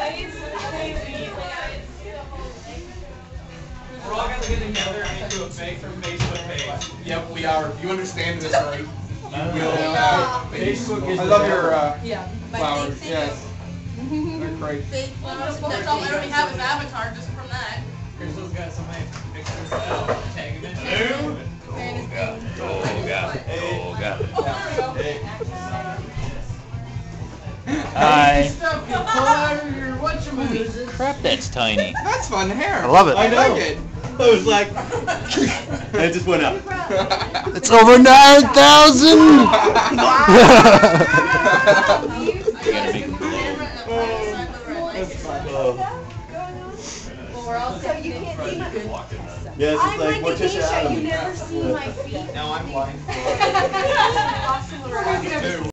We're all gonna get together and do a fake from Facebook page. Yep, we are. If you understand this right, you will Facebook is. I love your flowers. yes. They're great. That's all I already have is Avatar just from that. Crystal's got so many pictures out. Tag them in. Hi. Stuff you pull out of your whatchamacallit. Crap, that's tiny. That's fun hair. I love it. I like it. I was like, and it just went up. It's over 9,000. You gotta make them glow. That's fun. Yeah, it's just I'm like like Morticia Anisha, you Adams. never see my feet. Now I'm blind. Awesome.